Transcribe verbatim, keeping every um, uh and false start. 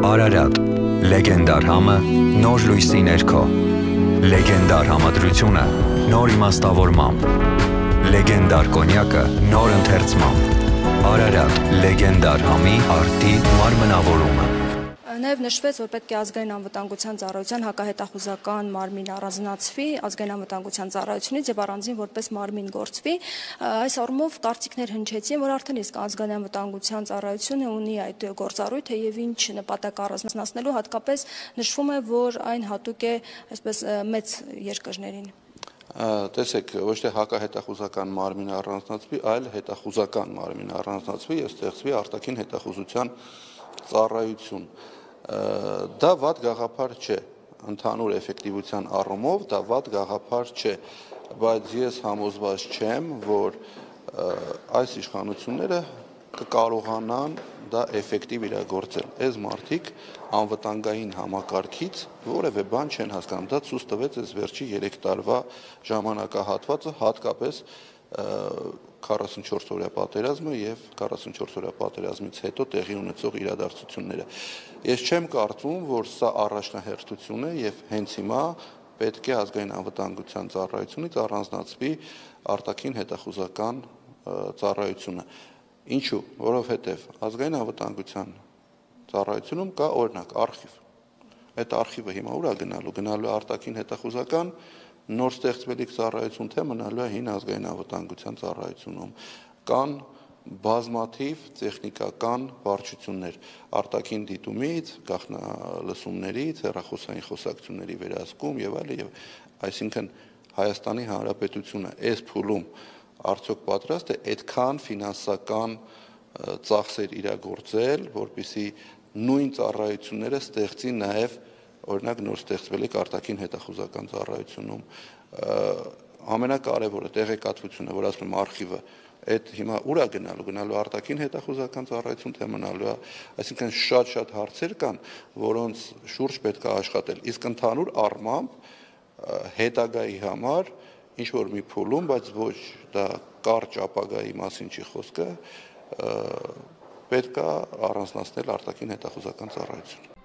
Արարատ, լեգենդար համը, նոր լույսի ներքո, լեգենդար համադրությունը, նոր իմաստավորմամբ, լեգենդար կոնյակը, նոր ընթերցմամբ, Արարատ, լեգենդար համի արտի մարմնավորումը։ Նաև նշվեց, որ պետք է ազգային անվտանգության ծառայության հակահետախուզական մարմին առանձնացվի ազգային անվտանգության ծառայությունից եւ առանձին որպես մարմին գործվի։ Այս առումով կարծիքներ հնչեցին, որ արդեն իսկ ազգային անվտանգության ծառայությունը ունի այդ գործառույթը եւ ինչ նպատակ առանձնացնելու, հատկապես նշվում է, որ այն հատուկ է այսպես մեծ երկրներին։ Տեսեք, ոչ թե հակահետախուզական մարմին առանձնացվի, այլ հետախուզական մարմին առանձնացվի եւ ստեղծվի արտաքին հետախուզության ծառայություն։ Դա վատ գաղափար չէ, ընդհանուր էֆեկտիվության առումով դա վատ գաղափար չէ, բայց ես համոզված չեմ, որ այս իշխանությունները կկարողանան դա էֆեկտիվ իրագործել։ Այս մարդիկ անվտանգային համակարգից որևէ բան չեն հասկանում, դա ցույց տվեց այս վերջի երեք տարվա ժամանակահատվածը, հատկապես քառասունչորս օրյա պատերազմը եւ քառասունչորս օրյա պատերազմից հետո տեղի ունեցող իրադարձությունները։ Ես չեմ կարծում, որ սա առաջնահերթություն է եւ հենց հիմա պետք է ազգային անվտանգության ծառայությունից առանձնացվի արտաքին հետախուզական ծառայությունը։ Ինչու՞, որովհետեւ ազգային անվտանգության ծառայությունում կա օրինակ արխիվ։ Այդ արխիվը հիմա ուր է գնալու, գնալու արտաքին հետախուզական նոր ստեղծվելիք ծառայություն, թե մնալու է հին ազգային անվտանգության ծառայությունում։ Կան բազմաթիվ տեխնիկական բարդություններ արտաքին դիտումից, գաղտնալսումներից, հեռախոսային խոսակցությունների վերահսկում եւ այլն եւ այսինքն Հայաստանի Հանրապետությունը այս փուլում արդյոք պատրաստ է այդքան ֆինանսական ծախսեր իրագործել, որպեսզի նույն ծառայությունները ստեղծի նաեւ օրինակ նոր ստեղծվելիք արտաքին հետախուզական ծառայությունում ամենակարևորը տեղեկատվությունը, որ ասում եմ արխիվը, այդ հիմա ուր է գնալու, գնալու արտաքին հետախուզական ծառայություն, թե մնալու է, այսինքն շատ-շատ հարցեր կան, որոնց շուրջ պետք է աշխատել, իսկ ընդհանուր առմամբ հետագայի համար ինչ որ մի փուլում, բայց ոչ դա կարճ ապագայի մասին չի խոսքը, պետք է առանձնացնել արտաքին հետախուզական ծառայությունը։